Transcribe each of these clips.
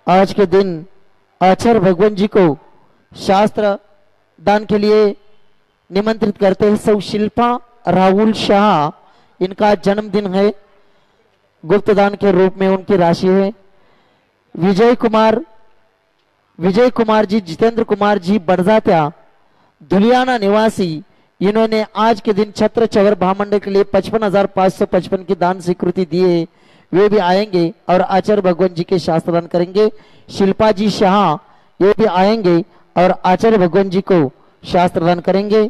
आज के दिन आचार्य भगवान जी को शास्त्र दान के लिए निमंत्रित करते हैं। सौ शिल्पा राहुल शाह, इनका जन्मदिन है, गुप्त दान के रूप में उनकी राशि है। विजय कुमार जी, जितेंद्र कुमार जी बड़जात्या, धुलियाना निवासी, इन्होंने आज के दिन छत्र चवर महामंडल के लिए 55,555 की दान स्वीकृति दी है। वे भी आएंगे और आचार्य भगवान जी के शास्त्र दान करेंगे। शिल्पा जी शाह, ये भी आएंगे और आचार्य भगवान जी को शास्त्र दान करेंगे।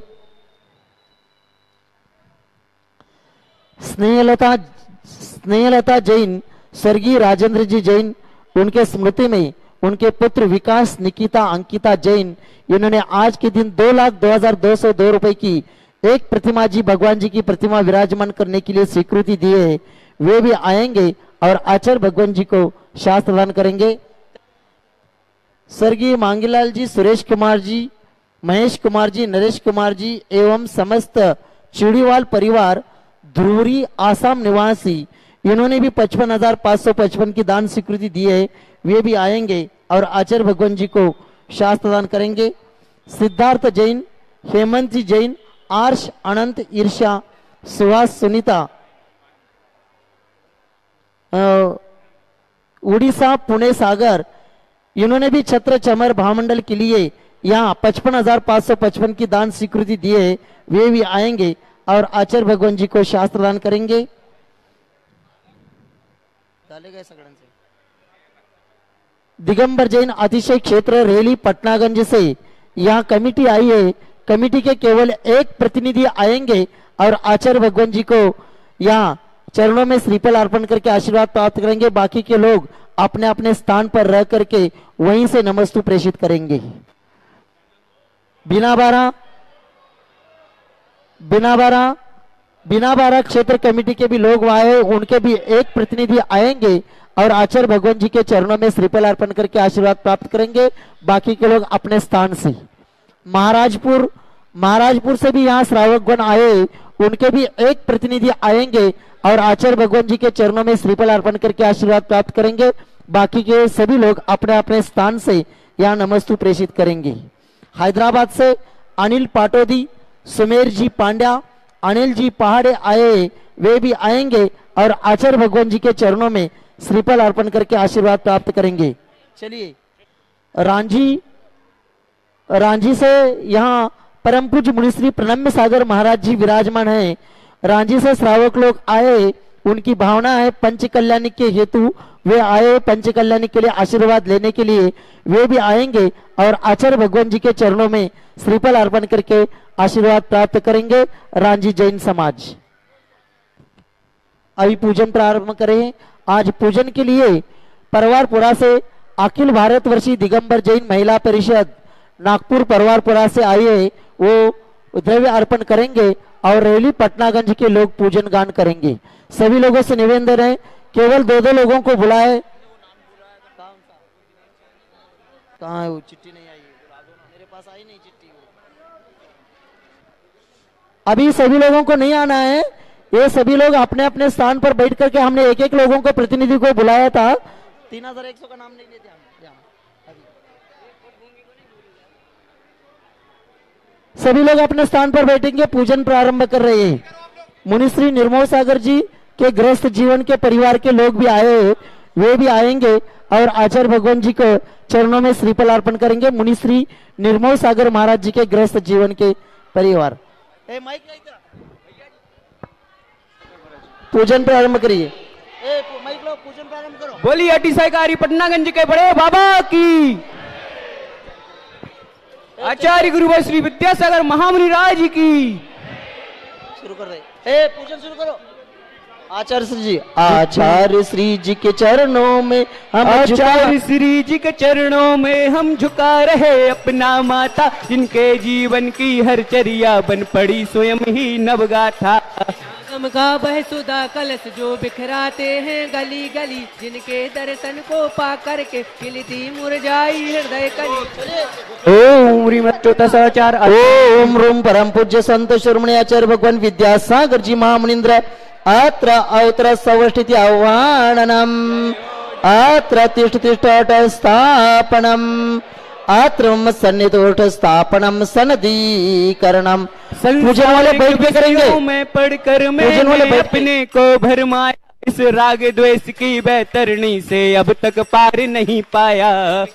स्नेहलता जैन, स्वर्गीय राजेंद्र जी जैन, उनके स्मृति में उनके पुत्र विकास निकिता अंकिता जैन, इन्होंने आज के दिन 2,02,202 रुपए की एक प्रतिमा जी, भगवान जी की प्रतिमा विराजमान करने के लिए स्वीकृति दी है। वे भी आएंगे और आचार्य भगवान जी को शास्त्र दान करेंगे। स्वर्गीय मांगीलाल जी, सुरेश कुमार जी, महेश कुमार जी, नरेश कुमार जी एवं समस्त चूड़ीवाल परिवार ध्रुवरी आसाम निवासी, इन्होंने भी 55,555 की दान स्वीकृति दी है। वे भी आएंगे और आचार्य भगवान जी को शास्त्र दान करेंगे। सिद्धार्थ जैन, हेमंत जी जैन, आर्ष अनंत ईर्षा सुहास सुनीता, उड़ीसा पुणे सागर, इन्होंने भी छत्र चमर भामंडल के लिए यहाँ 55,555 की दान स्वीकृति दी है। वे भी आएंगे और आचार्य भगवान जी को शास्त्र दान करेंगे। दिगंबर जैन अतिशय क्षेत्र रेली पटनागंज से यहाँ कमिटी आई है। कमिटी के केवल एक प्रतिनिधि आएंगे और आचार्य भगवान जी को यहाँ चरणों में श्रीफल अर्पण करके आशीर्वाद प्राप्त करेंगे। बाकी के लोग अपने अपने स्थान पर रह करके वहीं से नमस्तु प्रेषित करेंगे। बिना बारा क्षेत्र कमेटी के भी लोग आए, उनके भी एक प्रतिनिधि आएंगे और आचार्य भगवान जी के चरणों में श्रीफल अर्पण करके आशीर्वाद प्राप्त करेंगे। बाकी के लोग अपने स्थान से। महाराजपुर से भी यहाँ श्रावकगण आए, उनके भी एक प्रतिनिधि आएंगे और आचार्य भगवान जी के चरणों में श्रीफल अर्पण करके आशीर्वाद प्राप्त करेंगे। बाकी के सभी लोग अपने अपने स्थान से यहाँ नमस्तु प्रेषित करेंगे। हैदराबाद से अनिल पाटोदी, सुमेर जी पांड्या, अनिल जी पहाड़े आए, वे भी आएंगे और आचार्य भगवान जी के चरणों में श्रीफल अर्पण करके आशीर्वाद प्राप्त करेंगे। चलिए, रांझी से यहाँ परम पूज्य मुनिश्री प्रणम्य सागर महाराज जी विराजमान हैं। रांझी से श्रावक लोग आए, उनकी भावना है पंच कल्याणी के हेतु वे आए, पंच कल्याणी के लिए आशीर्वाद लेने के लिए। वे भी आएंगे और आचार्य भगवान जी के चरणों में श्रीफल अर्पण करके आशीर्वाद प्राप्त करेंगे। रांझी जैन समाज अभी पूजन प्रारंभ करें। आज पूजन के लिए परवारपुरा से अखिल भारतवर्षीय दिगंबर जैन महिला परिषद नागपुर परवारपुरा से आई है, वो द्रव्य अर्पण करेंगे और रेली पटनागंज के लोग पूजन गान करेंगे। सभी लोगों से निवेदन है, केवल दो लोगों को बुलाए। कहाँ है वो? चिट्ठी नहीं आई, मेरे पास आई नहीं चिट्ठी। अभी सभी लोगों को नहीं आना है, ये सभी लोग अपने अपने स्थान पर बैठ करके, हमने एक एक लोगों को प्रतिनिधि को बुलाया था। 3,100 का नाम नहीं लेते हम। सभी लोग अपने स्थान पर बैठेंगे, पूजन प्रारंभ कर रहे हैं। मुनिश्री निर्मोह सागर जी के गृहस्थ जीवन के परिवार के लोग भी आए, वे भी आएंगे और आचार्य भगवान जी को चरणों में श्रीफल अर्पण करेंगे। मुनिश्री निर्मोह सागर महाराज जी के गृहस्थ जीवन के परिवार। पूजन प्रारंभ करिए। पूजन प्रारंभ करो। बोलिए अटिसाईकारी पटनागंज के बड़े बाबा की, आचार्य गुरु भाई श्री विद्यासागर महामुनि राज की। शुरू कर रहे, पूजन शुरू करो। आचार्य श्री जी के चरणों में हम, आचार्य श्री जी के चरणों में हम झुका रहे अपना माथा, जिनके जीवन की हर चर्या बन पड़ी स्वयं ही नवगाथा। का बहसुदा कलश जो बिखराते हैं गली गली, जिनके दर्शन को पा करके खिलती मुरझाई हृदय कली। ओम ह्रीमच्युतसाचार ओम रूम परम पूज्य संत शिरोमणि आचार्य भगवान विद्यासागर जी महामुनींद्र अत्र अवत्र सवस्थिति आह्वाननम। अत्र तिष्ठ तिष्ठट स्थापनम अत्र मम सन्निधोष्ठ स्थापनम सनदीकरणम। पूजन वाले बैठ के करेंगे। मैं पढ़कर मैंने अपने को भरमाया, इस राग द्वेष की बैतरणी से अब तक पार नहीं पाया।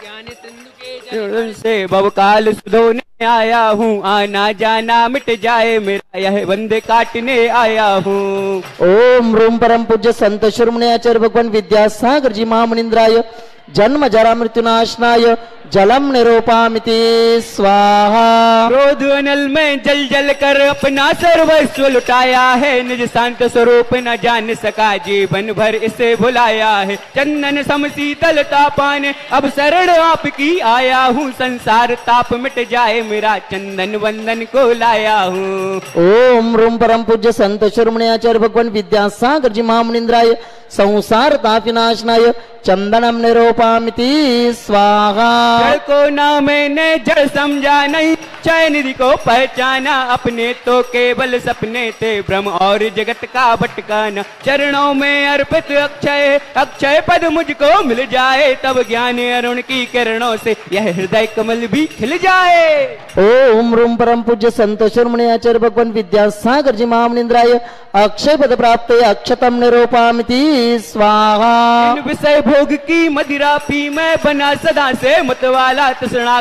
से भवकाल सुधोने आया हूँ, आना जाना मिट जाए मेरा यह बंदे काटने आया हूँ। ओम रूम परम पूज्य संत शिरोमणि आचार्य भगवान विद्यासागर जी महामुनिंद्राय जन्म जरा मृत्युनाशनाय जलम निरूपामिति स्वाहा। क्रोध अनल में जल जल कर अपना सर्वस्व लुटाया है, निज शांत स्वरूप न जान सका जीवन भर इसे भुलाया है। चंदन सम शीतलता पाने अब शरण आपकी आया हूँ, संसार ताप मिट जाए मेरा चंदन वंदन को लाया हूँ। ओम रूम परम पूज्य संत शिरोमणि आचार्य भगवान विद्यासागर जी महामुनिंद्राय संसार ताप विनाशनाय चंदनम निरूपामिति स्वाहा। जड़ को ना मैंने जड़ समझा नहीं, क्षय निधि को पहचाना, अपने तो केवल सपने थे भ्रम और जगत का भटकाना। चरणों में अर्पित अक्षय अक्षय पद मुझको मिल जाए, तब ज्ञान अरुण की किरणों से यह हृदय कमल भी खिल जाए। ओम रूम परम पूज्य संत शिरोमणि आचार्य भगवान विद्यासागर जी महामुनिंद्राय अक्षय पद प्राप्त अक्षतम निरूपामिति स्वाहा। इन विषय भोग की मदिरा पी मैं बना सदा से मतवाला, तृष्णा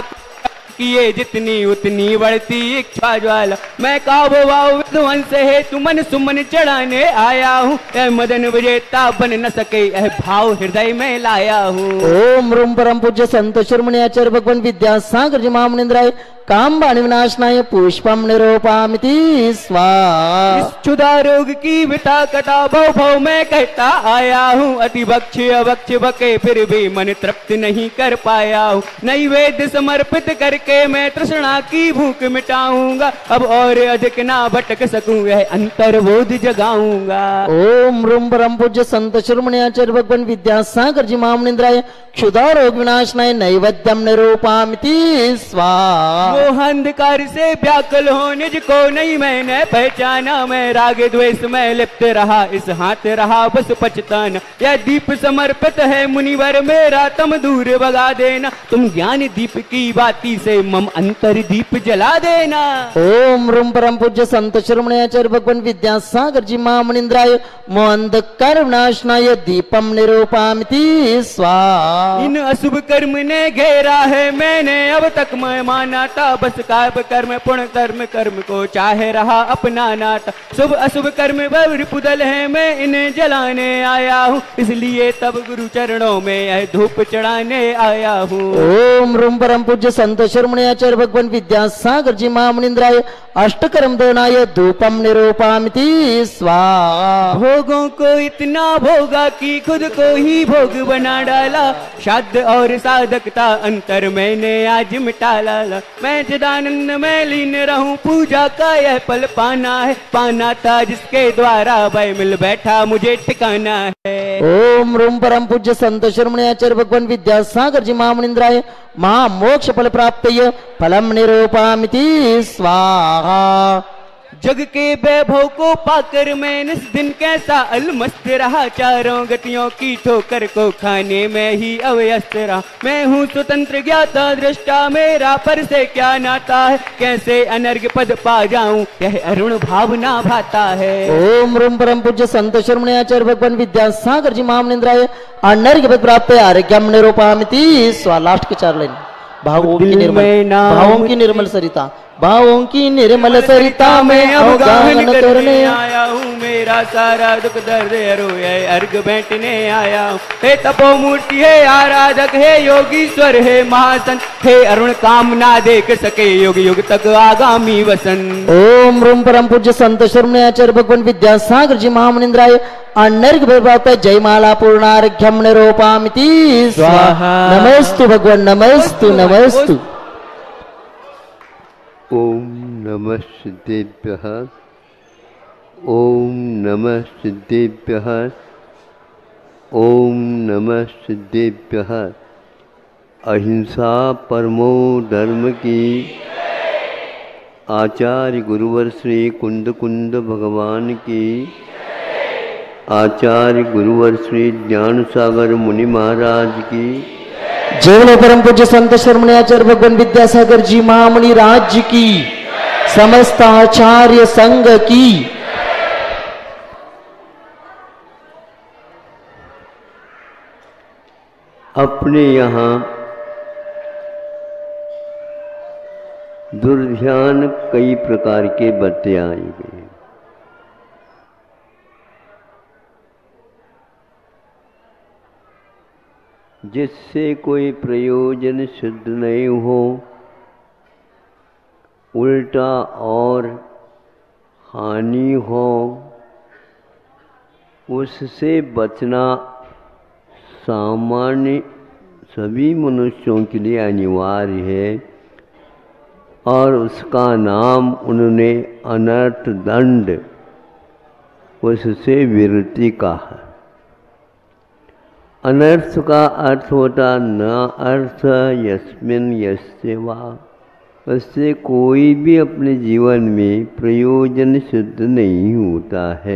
किए जितनी उतनी बढ़ती इच्छा ज्वाला। मैं काबुआ विध्वंस है तु मन सुमन चढ़ाने आया हूँ, मदन विजेता बन न सके यह भाव हृदय में लाया हूँ। ओम रूम परम पूज्य संत शिरोमणि आचार्य भगवान विद्यासागर जी महामुनिंद्राय काम बाण विनाशनाय पुष्पम निरूपामिति स्वाहा। इस क्षुधा रोग की विता कटा भव भव में कहता आया हूँ, अति भक्ष अभक्ष बके फिर भी मन तृप्त नहीं कर पाया हूँ। नैवेद्य समर्पित करके मैं तृष्णा की भूख मिटाऊंगा, अब और अधिक ना भटक सकूं यह अंतर्बोध जगाऊंगा। ओम रूम परम पूज्य संत शिरोमणि आचार्य भगवान विद्यासागर जी महामुनिंद्राय क्षुधा रोग विनाशनाय नैवेद्यम निरूपामिति स्वाहा। वो अंधकार से व्याकुल हो निज को नहीं मैंने पहचाना, मैं राग द्वेष में लिप्त रहा इस हाथ रहा बस पछताना। यह दीप समर्पित है मुनिवर मेरा तम दूर भगा देना, तुम ज्ञान दीप की बाती से मम अंतर दीप जला देना। ओम रूम परम पूज्य संत शिरोमणि आचार्य भगवान विद्यासागर जी महामुनिंद्राय मोअंधकार विनाशनाय दीपम निरूपामिति स्वाहा। इन अशुभ कर्म ने घेरा है मैंने अब तक मैं माना था, बस काप कर्म पुण्य कर्म कर्म को चाहे रहा अपना नाता। शुभ अशुभ कर्म बर पुदल है मैं इन्हें जलाने आया हूँ, इसलिए तब गुरु चरणों में यह धूप चढ़ाने आया हूँ। ओम रूम परम पूज्य संत शिरोमणि आचार्य भगवान विद्यासागर जी महामुनिंद्राय अष्टकर्म दोनाय धूपम निरूपामिति स्वाहा। भोगों को इतना भोगा कि खुद को ही भोग बना डाला, श्राद्ध और साधकता अंतर मैंने आज मिटा लाला। मैं चिदानंद में लीन रहूं पूजा का यह पल पाना है, पाना था जिसके द्वारा भय मिल बैठा मुझे ठिकाना है। ओम रूम परम पूज्य संत शिरोमणि आचार्य भगवान विद्यासागर जी महामुनिंद्राय महा मोक्ष फल प्राप्त फलम निरूपामिति स्वाहा। जग के वैभव को पाकर मैं इस दिन कैसा अलमस्त रहा, चारों गतियों की ठोकर को खाने में ही अव्यस्त रहा। मैं हूँ स्वतंत्र ज्ञाता दृष्टा मेरा पर से क्या नाता है, कैसे अनर्घ पद पा जाऊं यह अरुण भावना भाता है। ओम रूम परम पूज्य संत शिरोमणि आचार्य भगवान विद्यासागर जी महामुनिंद्राय अनर्घ पद प्राप्त आरोग्यम निरूपामिति स्वाहा। लास्ट के 4 लाइन भावों की निर्मल सरिता, भावों की निर्मल सरिता में अवगाहन करने आया हूँ, मेरा सारा दुख दर्द हरोए अर्घ बैठने आया हूँ। हे तपो मूर्ति है आराधक है योगीश्वर है महासंत, हे अरुण काम ना देख सके युग युग तक आगामी वसंत। ओम रूम परम पूज्य संत शिरोमणि आचार्य भगवान विद्यासागर जी महामुनिंद्राय अनर्घ प्राप्त जयमाला पूर्णार्घ्यम निरूपामिति स्वाहा। नमस्तु भगवान नमस्तु नमस्तु। ओम नमः सिद्धेभ्यः, ओम नमः सिद्धेभ्यः, ओम नमः सिद्धेभ्यः। अहिंसा परमो धर्म की, आचार्य गुरुवर श्री कुंद कुंद भगवान की, आचार्य गुरुवर श्री ज्ञान सागर मुनि महाराज की, जय बोलो परम पूज्य संत शर्मणी आचार्य भगवान विद्यासागर जी महामुनि राज्य की, समस्त आचार्य संघ की। अपने यहाँ दुर्ध्यान कई प्रकार के बरते आएंगे। जिससे कोई प्रयोजन सिद्ध नहीं हो, उल्टा और हानि हो, उससे बचना सामान्य सभी मनुष्यों के लिए अनिवार्य है और उसका नाम उन्होंने अनर्थ दंड, उससे विरति कहा। अनर्थ का अर्थ होता न अर्थ यस्मिन यस्य वा, उससे कोई भी अपने जीवन में प्रयोजन सिद्ध नहीं होता है।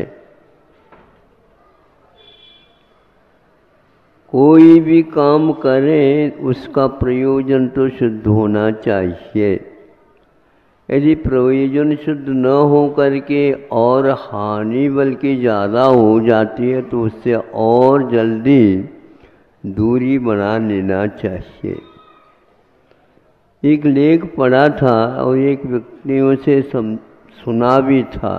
कोई भी काम करें उसका प्रयोजन तो सिद्ध होना चाहिए। यदि प्रयोजन सिद्ध न हो करके और हानि बल्कि ज़्यादा हो जाती है तो उससे और जल्दी दूरी बना लेना चाहिए। एक लेख पढ़ा था और एक व्यक्तियों से सुना भी था।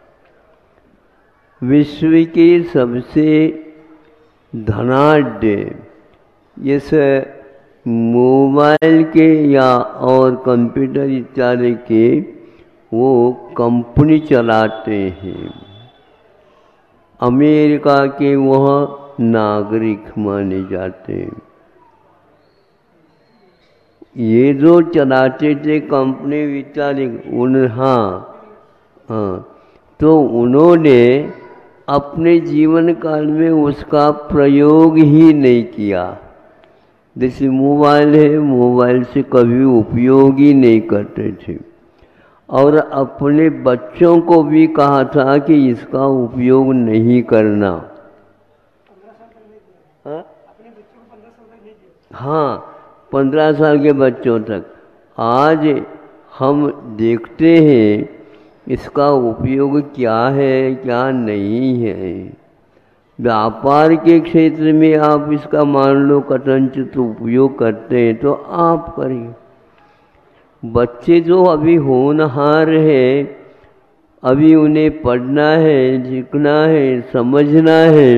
विश्व के सबसे धनाढ्य इस मोबाइल के या और कंप्यूटर इत्यादि के वो कंपनी चलाते हैं। अमेरिका के वह नागरिक माने जाते हैं। ये जो चलाते थे कंपनी इत्यादि तो उन्होंने अपने जीवन काल में उसका प्रयोग ही नहीं किया। जैसे मोबाइल है, मोबाइल से कभी उपयोग ही नहीं करते थे और अपने बच्चों को भी कहा था कि इसका उपयोग नहीं करना। हाँ, 15 साल के बच्चों तक। आज हम देखते हैं इसका उपयोग क्या है क्या नहीं है। व्यापार के क्षेत्र में आप इसका मान लो कथनचित उपयोग करते हैं तो आप करिए। बच्चे जो अभी होनहार है, अभी उन्हें पढ़ना है, सीखना है, समझना है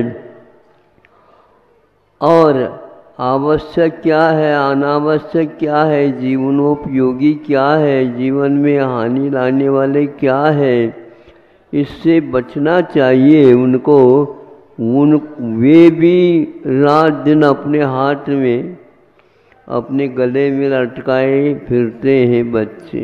और आवश्यक क्या है, अनावश्यक क्या है, जीवनोपयोगी क्या है, जीवन में हानि लाने वाले क्या है, इससे बचना चाहिए उनको। वे भी रात दिन अपने हाथ में अपने गले में लटकाए फिरते हैं बच्चे।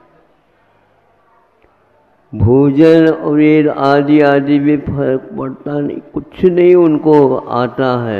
भोजन और ये आदि आदि में फर्क पड़ता नहीं, कुछ नहीं उनको आता है।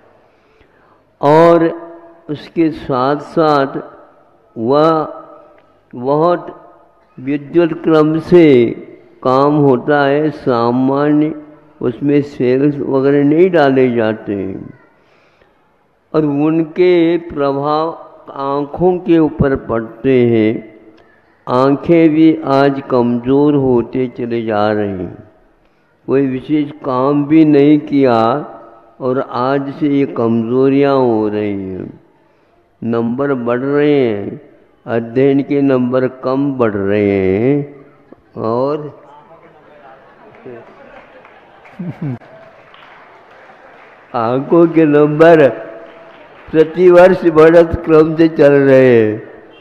और उसके साथ साथ वह बहुत विद्युत क्रम से काम होता है, सामान्य उसमें सेल्स वगैरह नहीं डाले जाते हैं और उनके प्रभाव आँखों के ऊपर पड़ते हैं। आँखें भी आज कमज़ोर होते चले जा रही हैं। कोई विशेष काम भी नहीं किया और आज से ये कमज़ोरियाँ हो रही हैं। नंबर बढ़ रहे हैं, अध्ययन के नंबर कम बढ़ रहे हैं और आंखों के नंबर प्रतिवर्ष बढ़त क्रम से चल रहे हैं।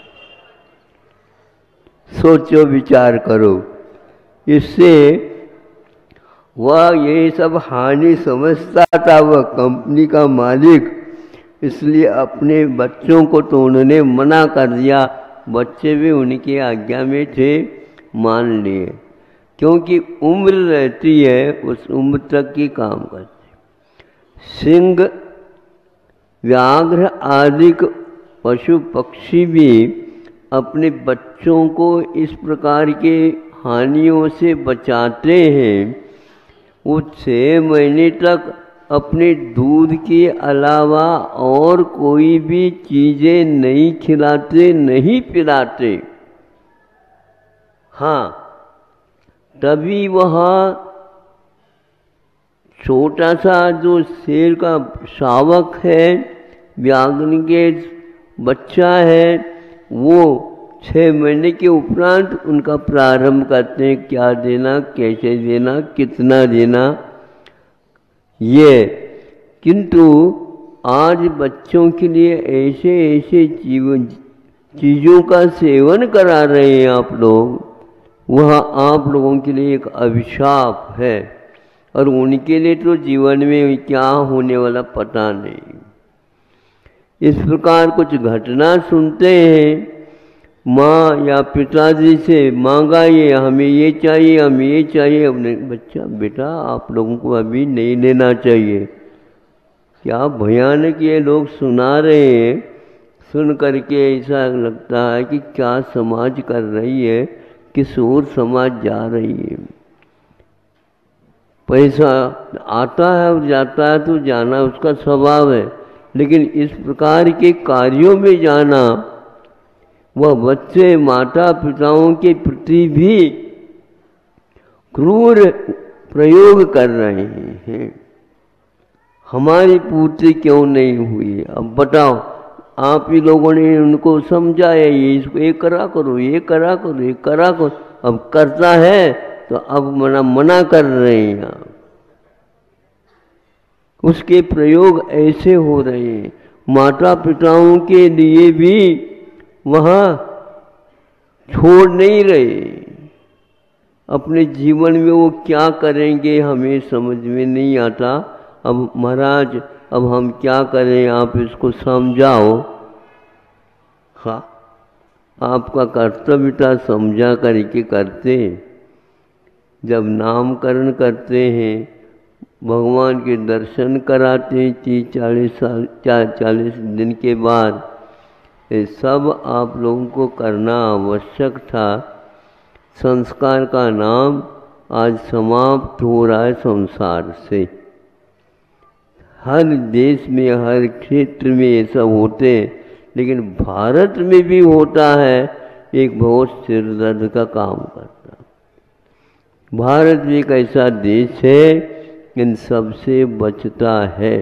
सोचो, विचार करो। इससे वह ये सब हानि समझता था, वह कंपनी का मालिक, इसलिए अपने बच्चों को तो उन्होंने मना कर दिया। बच्चे भी उनकी आज्ञा में थे, मान लिए, क्योंकि उम्र रहती है, उस उम्र तक ही काम करते। सिंह, व्याघ्र आदि पशु पक्षी भी अपने बच्चों को इस प्रकार के हानियों से बचाते हैं वो 6 महीने तक अपने दूध के अलावा और कोई भी चीज़ें नहीं खिलाते, नहीं पिलाते। हाँ, तभी वह छोटा सा जो शेर का शावक है, व्याघ्र के बच्चा है, वो 6 महीने के उपरांत उनका प्रारंभ करते हैं, क्या देना, कैसे देना, कितना देना ये। किंतु आज बच्चों के लिए ऐसे ऐसे चीज़ों का सेवन करा रहे हैं आप लोग, वह आप लोगों के लिए एक अभिशाप है, और उनके लिए तो जीवन में क्या होने वाला पता नहीं। इस प्रकार कुछ घटना सुनते हैं, माँ या पिताजी से मांगा ये हमें ये चाहिए, हमें ये चाहिए। अपने बच्चा, बेटा आप लोगों को अभी नहीं लेना चाहिए। क्या भयानक ये लोग सुना रहे हैं। सुन करके ऐसा लगता है कि क्या समाज कर रही है, किस ओर समाज जा रही है। पैसा आता है और जाता है तो जाना उसका स्वभाव है, लेकिन इस प्रकार के कार्यों में जाना, वह बच्चे माता पिताओं के प्रति भी क्रूर प्रयोग कर रहे हैं। हमारी पूर्ति क्यों नहीं हुई? अब बताओ, आप ही लोगों ने उनको समझाया, ये इसको ये करा करो, ये करा करो, ये करा करो। अब करता है तो अब मना कर रहे हैं। उसके प्रयोग ऐसे हो रहे हैं। माता पिताओं के लिए भी वह छोड़ नहीं रहे। अपने जीवन में वो क्या करेंगे हमें समझ में नहीं आता। अब महाराज, अब हम क्या करें, आप इसको समझाओ। हाँ, आपका कर्तव्य था, समझा करके करते। जब नामकरण करते हैं, भगवान के दर्शन कराते हैं 30-40 दिन के बाद, ये सब आप लोगों को करना आवश्यक था। संस्कार का नाम आज समाप्त हो रहा है संसार से। हर देश में, हर क्षेत्र में ये सब होते हैं, लेकिन भारत में भी होता है, एक बहुत सिर दर्द का काम करता। भारत भी एक ऐसा देश है इन सबसे बचता है।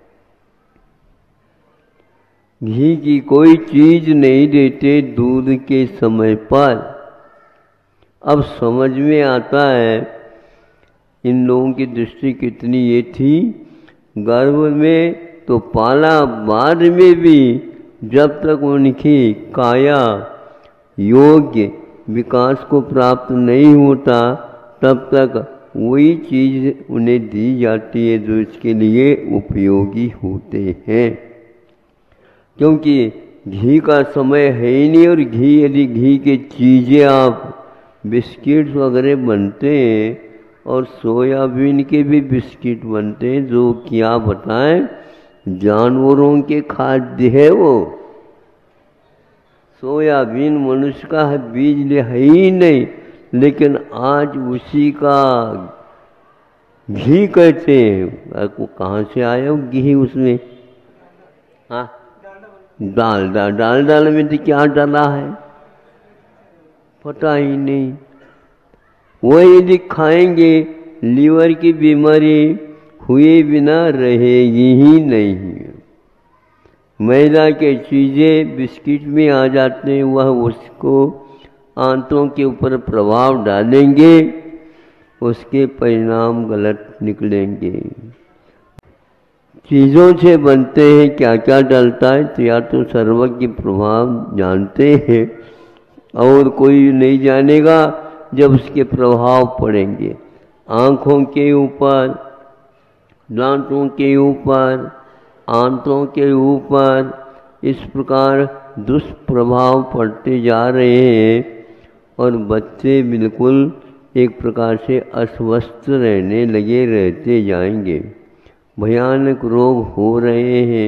घी की कोई चीज नहीं देते दूध के समय पर। अब समझ में आता है इन लोगों की दृष्टि कितनी ये थी। गर्भ में तो पाला, बाद में भी जब तक उनकी काया योग्य विकास को प्राप्त नहीं होता, तब तक वही चीज उन्हें दी जाती है जो इसके लिए उपयोगी होते हैं। क्योंकि घी का समय है ही नहीं, और यदि घी के चीज़ें आप बिस्किट्स वगैरह बनते हैं, और सोयाबीन के भी बिस्किट बनते हैं, जो क्या बताएं, जानवरों के खाद्य है। वो सोयाबीन मनुष्य का बीज है ही नहीं, लेकिन आज उसी का घी कहते हैं। आपको कहाँ से आया घी उसमें? हाँ, डाल में तो क्या डाला है पता ही नहीं। वो यदि खाएंगे, लीवर की बीमारी हुए बिना रहेगी ही नहीं। मैदा के चीज़ें बिस्किट में आ जाते हैं, वह उसको आंतों के ऊपर प्रभाव डालेंगे, उसके परिणाम गलत निकलेंगे। चीज़ों से बनते हैं, क्या क्या डलता है, तो या तो सर्वज्ञ प्रभाव जानते हैं, और कोई नहीं जानेगा जब उसके प्रभाव पड़ेंगे आँखों के ऊपर, दांतों के ऊपर, आंतों के ऊपर। इस प्रकार दुष्प्रभाव पड़ते जा रहे हैं, और बच्चे बिल्कुल एक प्रकार से अस्वस्थ रहने लगे, रहते जाएंगे। भयानक रोग हो रहे हैं।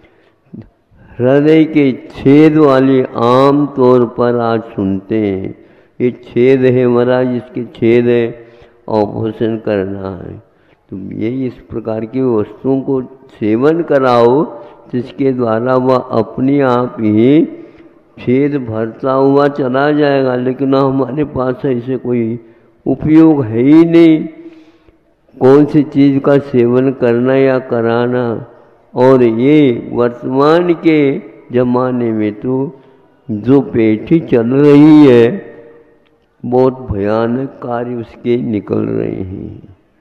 हृदय के छेद वाले आम तौर पर आज सुनते हैं, ये छेद है महाराज, इसके छेद है, ऑपरेशन करना है। तुम ये इस प्रकार की वस्तुओं को सेवन कराओ जिसके द्वारा वह अपने आप ही छेद भरता हुआ चला जाएगा, लेकिन हमारे पास ऐसे कोई उपयोग है ही नहीं। कौन सी चीज़ का सेवन करना या कराना। और ये वर्तमान के ज़माने में तो जो पेठी चल रही है बहुत भयानक कार्य उसके निकल रहे हैं।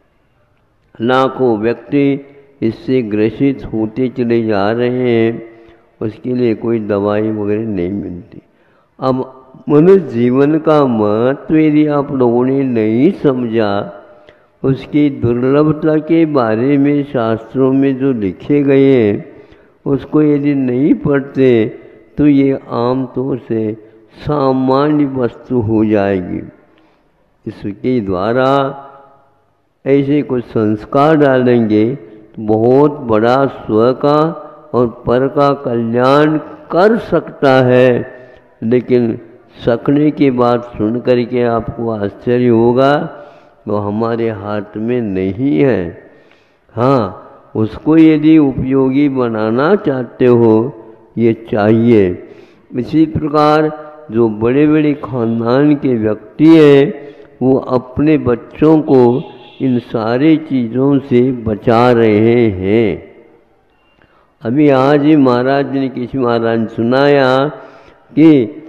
लाखों व्यक्ति इससे ग्रसित होते चले जा रहे हैं, उसके लिए कोई दवाई वगैरह नहीं मिलती। अब मनुष्य जीवन का महत्व यदि आप लोगों ने नहीं समझा, उसकी दुर्लभता के बारे में शास्त्रों में जो लिखे गए हैं उसको यदि नहीं पढ़ते तो ये आम तौर से सामान्य वस्तु हो जाएगी। इसके द्वारा ऐसे कुछ संस्कार डालेंगे तो बहुत बड़ा स्व का और पर का कल्याण कर सकता है, लेकिन सकने की बात सुन करके आपको आश्चर्य होगा वो हमारे हाथ में नहीं है। हाँ, उसको यदि उपयोगी बनाना चाहते हो ये चाहिए। इसी प्रकार जो बड़े बड़े खानदान के व्यक्ति हैं वो अपने बच्चों को इन सारी चीज़ों से बचा रहे हैं। अभी आज ही महाराज ने किसी महाराज ने सुनाया कि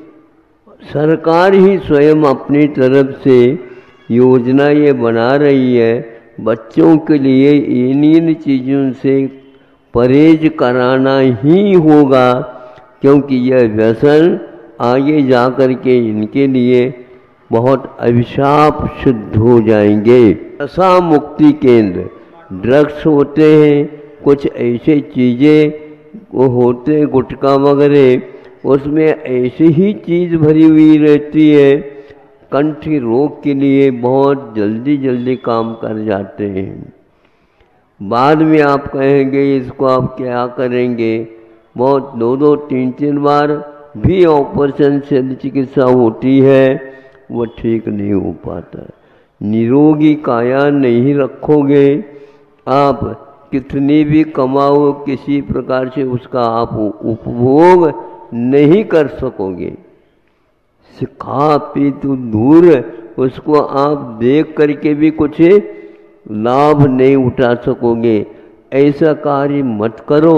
सरकार ही स्वयं अपनी तरफ से योजना ये बना रही है बच्चों के लिए इन चीज़ों से परहेज कराना ही होगा, क्योंकि यह व्यसन आगे जा कर के इनके लिए बहुत अभिशाप सिद्ध हो जाएंगे। नशा मुक्ति केंद्र ड्रग्स होते हैं, कुछ ऐसे चीज़ें वो होते हैं गुटखा वगैरह, उसमें ऐसी ही चीज़ भरी हुई रहती है, कंठ रोग के लिए बहुत जल्दी जल्दी काम कर जाते हैं। बाद में आप कहेंगे इसको आप क्या करेंगे, बहुत 2-2, 3-3 बार भी ऑपरेशन से चिकित्सा होती है, वो ठीक नहीं हो पाता। निरोगी काया नहीं रखोगे, आप कितनी भी कमाओ किसी प्रकार से उसका आप उपभोग नहीं कर सकोगे। खा पी तो दूर, उसको आप देख करके भी कुछ लाभ नहीं उठा सकोगे। ऐसा कार्य मत करो।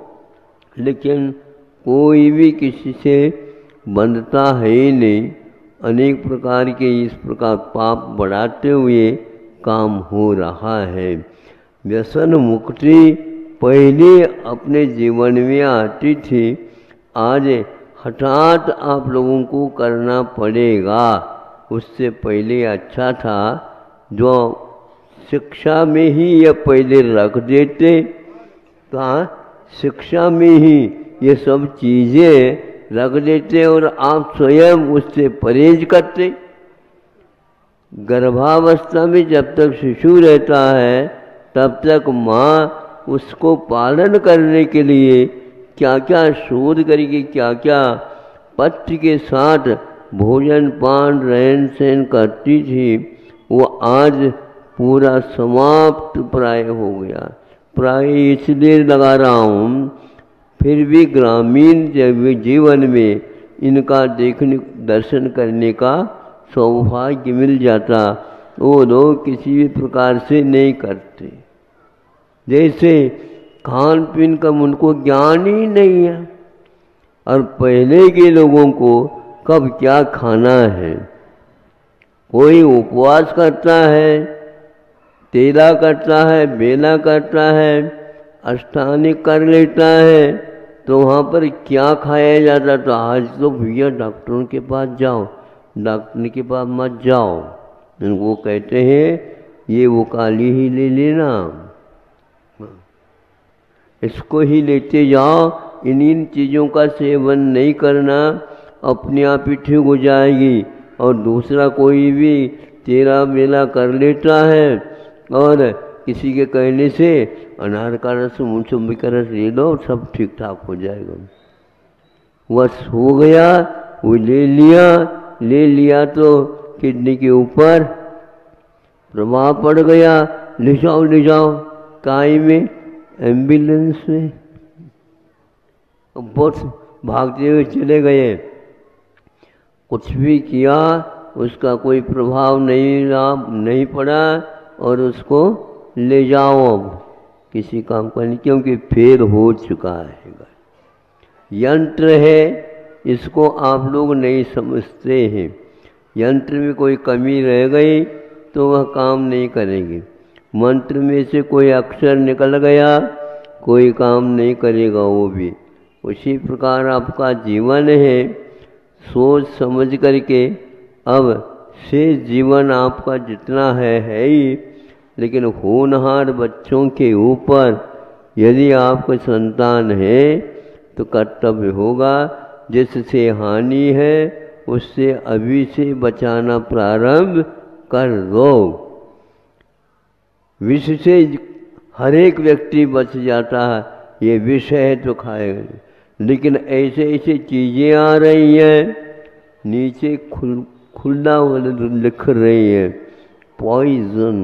लेकिन कोई भी किसी से बंधता है ही नहीं, अनेक प्रकार के इस प्रकार पाप बढ़ाते हुए काम हो रहा है। व्यसन मुक्ति पहले अपने जीवन में आती थी, आज हठात आप लोगों को करना पड़ेगा। उससे पहले अच्छा था जो शिक्षा में ही ये पहले रख देते, तो शिक्षा में ही ये सब चीज़ें रख देते और आप स्वयं उससे परहेज करते। गर्भावस्था में जब तक शिशु रहता है तब तक माँ उसको पालन करने के लिए क्या क्या शोध करेगी, क्या क्या पथ्य के साथ भोजन पान रहन सहन करती थी, वो आज पूरा समाप्त प्राय हो गया। प्राय इसलिए लगा रहा हूँ, फिर भी ग्रामीण जीवन में इनका देखने दर्शन करने का सौभाग्य मिल जाता, वो लोग किसी भी प्रकार से नहीं करते। जैसे खान पीन का उनको ज्ञान ही नहीं है, और पहले के लोगों को कब क्या खाना है। कोई उपवास करता है, तेला करता है, बेला करता है, अष्टांगिक कर लेता है, तो वहाँ पर क्या खाया जाता। तो आज तो भैया डॉक्टरों के पास जाओ, डॉक्टर के पास मत जाओ, वो कहते हैं ये वो काली ही ले लेना, इसको ही लेते जाओ, इन चीज़ों का सेवन नहीं करना, अपने आप ही ठीक हो जाएगी। और दूसरा कोई भी तेरा मेला कर लेता है और किसी के कहने से अनार का रस मौसम्बी का रस ले लो, सब ठीक ठाक हो जाएगा। बस हो गया, वो ले लिया तो किडनी के ऊपर प्रभाव पड़ गया, ले जाओ काय में, एम्बुलेंस में। बहुत भागते हुए चले गए, कुछ भी किया उसका कोई प्रभाव नहीं पड़ा, और उसको ले जाओ अब किसी काम का नहीं, क्योंकि फेल हो चुका है। यंत्र है, इसको आप लोग नहीं समझते हैं। यंत्र में कोई कमी रह गई तो वह काम नहीं करेगी। मंत्र में से कोई अक्षर निकल गया, कोई काम नहीं करेगा वो भी। उसी प्रकार आपका जीवन है, सोच समझ करके अब से जीवन आपका जितना है ही, लेकिन होनहार बच्चों के ऊपर यदि आपका संतान है तो कर्तव्य होगा, जिससे हानि है उससे अभी से बचाना प्रारंभ कर दो। विष से हर एक व्यक्ति बच जाता है, ये विष है तो खाएगा, लेकिन ऐसे ऐसे चीज़ें आ रही हैं, नीचे खुला लिख रही है पॉइजन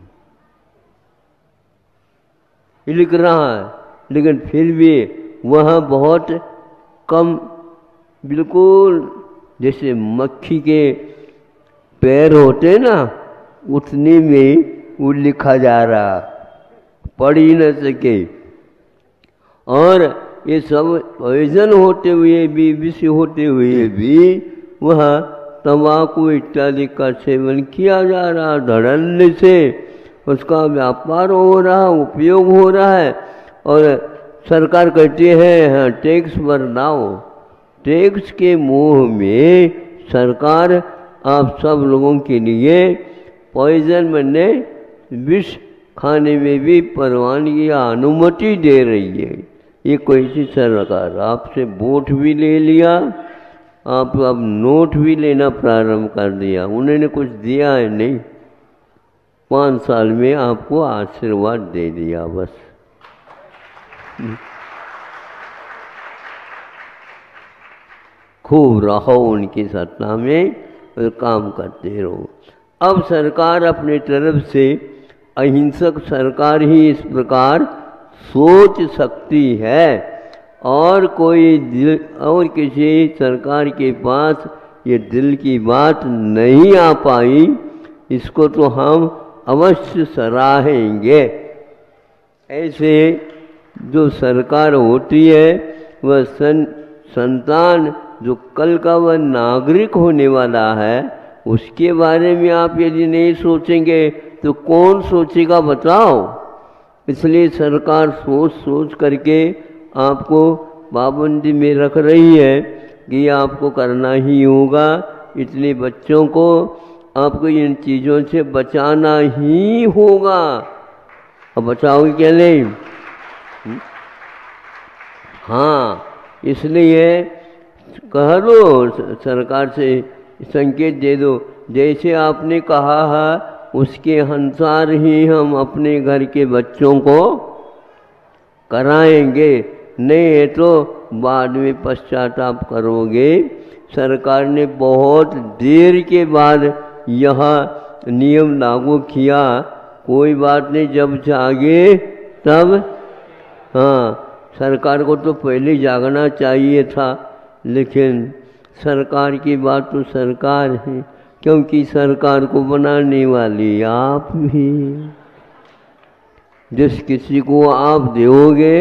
लिख रहा है, लेकिन फिर भी वह बहुत कम, बिल्कुल जैसे मक्खी के पैर होते ना, उतने में वो लिखा जा रहा, पढ़ ही न सके। और ये सब पॉइजन होते हुए भी, विष होते हुए भी वह तंबाकू इत्यादि का सेवन किया जा रहा, धड़ल्ले से उसका व्यापार हो रहा, उपयोग हो रहा है। और सरकार कहती है हाँ टैक्स भरनाओ, टैक्स के मोह में सरकार आप सब लोगों के लिए पॉइजन बनने, विष खाने में भी परवानगी या अनुमति दे रही है। ये कोई सी सरकार, आपसे वोट भी ले लिया, आप अब नोट भी लेना प्रारंभ कर दिया, उन्होंने कुछ दिया है नहीं, 5 साल में आपको आशीर्वाद दे दिया बस। खूब रहो उनकी सत्ता में और काम करते रहो। अब सरकार अपने तरफ से, अहिंसक सरकार ही इस प्रकार सोच सकती है, और कोई दिल और किसी सरकार के पास ये दिल की बात नहीं आ पाई, इसको तो हम अवश्य सराहेंगे। ऐसे जो सरकार होती है वह संतान जो कल का वह नागरिक होने वाला है, उसके बारे में आप यदि नहीं सोचेंगे तो कौन सोचेगा बताओ। इसलिए सरकार सोच सोच करके आपको पाबंदी में रख रही है कि आपको करना ही होगा, इतने बच्चों को आपको इन चीज़ों से बचाना ही होगा। अब बचाओगे क्या नहीं? हाँ, इसलिए कह दो सरकार से, संकेत दे दो, जैसे आपने कहा है उसके अनुसार ही हम अपने घर के बच्चों को कराएंगे, नहीं है तो बाद में पश्चाताप करोगे। सरकार ने बहुत देर के बाद यह नियम लागू किया, कोई बात नहीं, जब जागे तब। हाँ, सरकार को तो पहले जागना चाहिए था, लेकिन सरकार की बात तो सरकार है, क्योंकि सरकार को बनाने वाली आप भी। जिस किसी को आप दोगे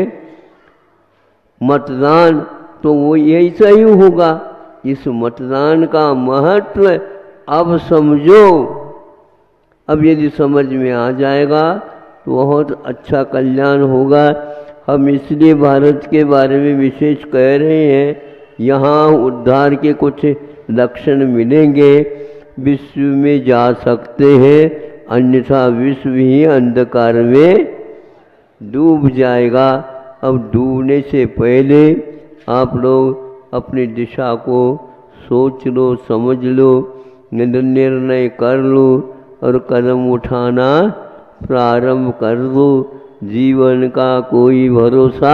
मतदान तो वो यही सही होगा। इस मतदान का महत्व अब समझो। अब यदि समझ में आ जाएगा तो बहुत अच्छा कल्याण होगा। हम इसलिए भारत के बारे में विशेष कह रहे हैं, यहाँ उद्धार के कुछ लक्षण मिलेंगे, विश्व में जा सकते हैं, अन्यथा विश्व ही अंधकार में डूब जाएगा। अब डूबने से पहले आप लोग अपनी दिशा को सोच लो, समझ लो, निर्णय कर लो और कदम उठाना प्रारंभ कर दो। जीवन का कोई भरोसा,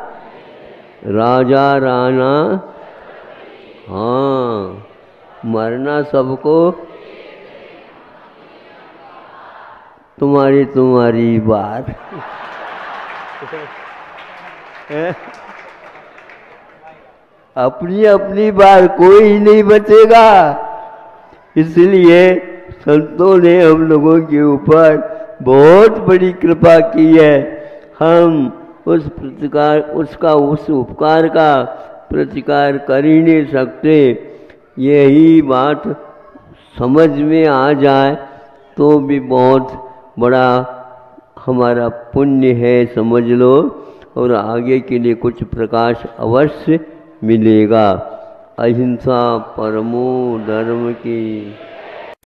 राजा राणा, हाँ, मरना सबको। तुम्हारी बार। अपनी अपनी बार कोई नहीं बचेगा। इसलिए संतों ने हम लोगों के ऊपर बहुत बड़ी कृपा की है। हम उस उपकार का प्रतिकार कर ही नहीं सकते। यही बात समझ में आ जाए तो भी बहुत बड़ा हमारा पुण्य है, समझ लो, और आगे के लिए कुछ प्रकाश अवश्य मिलेगा। अहिंसा परमो धर्म की।